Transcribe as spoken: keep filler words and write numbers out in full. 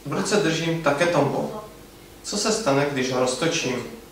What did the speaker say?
V ruce držím také tombo. Co se stane, když ho roztočím?